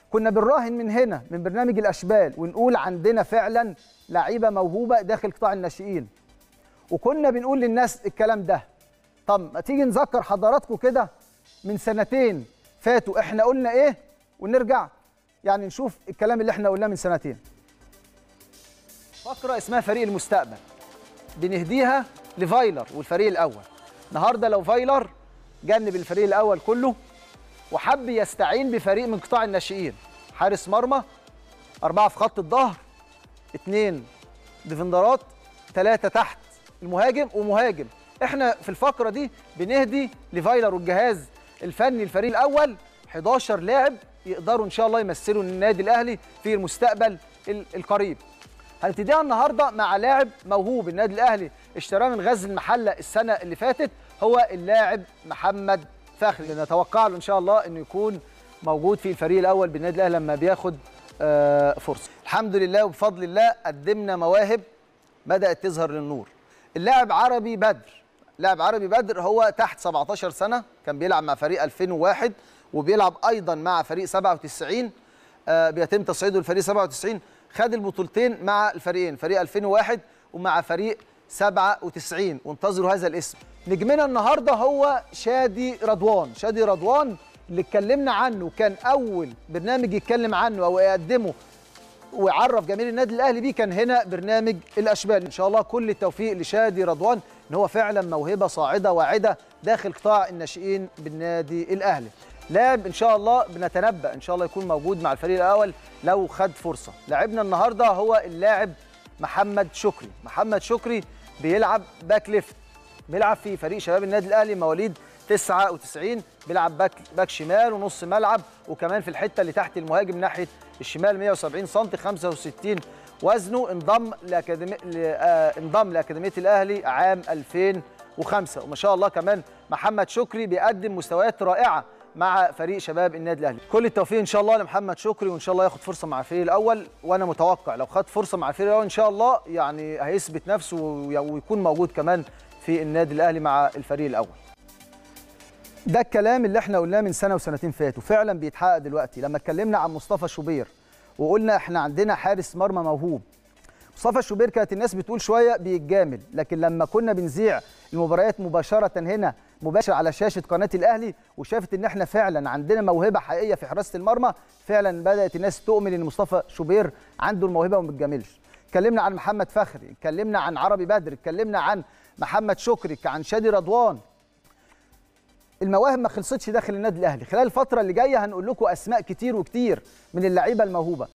كنا بنراهن من هنا من برنامج الاشبال ونقول عندنا فعلا لعيبه موهوبه داخل قطاع الناشئين، وكنا بنقول للناس الكلام ده. طب ما تيجي نذكر حضراتكم كده من سنتين فاتوا احنا قلنا ايه، ونرجع يعني نشوف الكلام اللي احنا قلناه من سنتين. فقره اسمها فريق المستقبل بنهديها لفايلر والفريق الاول. النهارده لو فايلر جنب الفريق الاول كله وحب يستعين بفريق من قطاع الناشئين، حارس مرمى، 4 في خط الظهر، 2 ديفندرات، 3 تحت المهاجم ومهاجم. احنا في الفقره دي بنهدي لفايلر والجهاز الفني الفريق الاول 11 لاعب يقدروا ان شاء الله يمثلوا النادي الاهلي في المستقبل القريب. هنبتديها النهارده مع لاعب موهوب النادي الاهلي اشتراه من غزل المحله السنه اللي فاتت، هو اللاعب محمد فخري. نتوقع له ان شاء الله انه يكون موجود في الفريق الاول بالنادي الاهلي لما بياخد فرصه. الحمد لله وبفضل الله قدمنا مواهب بدات تظهر للنور. اللاعب عربي بدر، لاعب عربي بدر هو تحت 17 سنه، كان بيلعب مع فريق 2001 وبيلعب ايضا مع فريق 97، بيتم تصعيده لفريق 97. خد البطولتين مع الفريقين، فريق 2001 ومع فريق 97، وانتظروا هذا الاسم. نجمنا النهارده هو شادي رضوان. شادي رضوان اللي اتكلمنا عنه كان اول برنامج يتكلم عنه او يقدمه ويعرف جماهير النادي الاهلي بيه كان هنا برنامج الاشبال. ان شاء الله كل التوفيق لشادي رضوان ان هو فعلا موهبه صاعده واعده داخل قطاع الناشئين بالنادي الاهلي. لاعب ان شاء الله بنتنبأ ان شاء الله يكون موجود مع الفريق الاول لو خد فرصه. لاعبنا النهارده هو اللاعب محمد شكري. محمد شكري بيلعب باك ليفت، بيلعب في فريق شباب النادي الاهلي مواليد 99، بيلعب باك شمال ونص ملعب، وكمان في الحته اللي تحت المهاجم ناحيه الشمال، 170 سم، 65 وزنه. انضم لاكاديميه الاهلي عام 2005، وما شاء الله كمان محمد شكري بيقدم مستويات رائعه مع فريق شباب النادي الاهلي. كل التوفيق ان شاء الله لمحمد شكري، وان شاء الله ياخد فرصه مع الفريق الاول، وانا متوقع لو خد فرصه مع الفريق الاول ان شاء الله يعني هيثبت نفسه ويكون موجود كمان في النادي الاهلي مع الفريق الاول. ده الكلام اللي احنا قلناه من سنه وسنتين فاتوا فعلا بيتحقق دلوقتي. لما اتكلمنا عن مصطفى شوبير وقلنا احنا عندنا حارس مرمى موهوب. مصطفى شوبير كانت الناس بتقول شويه بيتجامل، لكن لما كنا بنذيع المباريات مباشره هنا مباشر على شاشه قناه الاهلي وشافت ان احنا فعلا عندنا موهبه حقيقيه في حراسه المرمى، فعلا بدات الناس تؤمن ان مصطفى شوبير عنده الموهبه وما بتجاملش. اتكلمنا عن محمد فخري، اتكلمنا عن عربي بدر، اتكلمنا عن محمد شكري، عن شادي رضوان. المواهب ما خلصتش داخل النادي الاهلي. خلال الفتره اللي جايه هنقول لكم اسماء كتير وكتير من اللعيبه الموهوبه.